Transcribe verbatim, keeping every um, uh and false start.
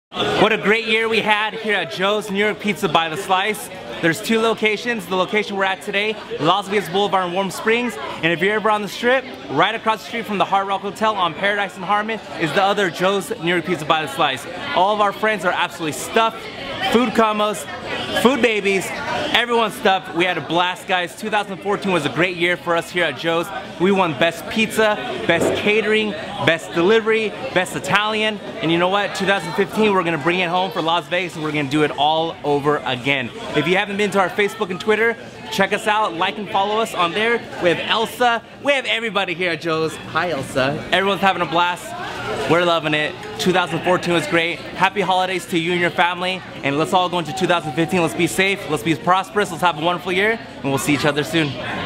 What a great year we had here at Joe's New York Pizza by the Slice. There's two locations. The location we're at today, Las Vegas Boulevard in Warm Springs. And if you're ever on the Strip, right across the street from the Hard Rock Hotel on Paradise and Harmon is the other Joe's New York Pizza by the Slice. All of our friends are absolutely stuffed. Food combos, food babies, everyone's stuffed. We had a blast, guys. two thousand fourteen was a great year for us here at Joe's. We won Best Pizza, Best Catering, Best Delivery, Best Italian. And you know what? two thousand fifteen, we're gonna bring it home for Las Vegas and we're gonna do it all over again. If you haven't been to our Facebook and Twitter, check us out, like and follow us on there. We have Elsa, we have everybody here at Joe's. Hi Elsa. Everyone's having a blast. We're loving it. two thousand fourteen was great. Happy holidays to you and your family. And let's all go into two thousand fifteen. Let's be safe, let's be prosperous, let's have a wonderful year, and we'll see each other soon.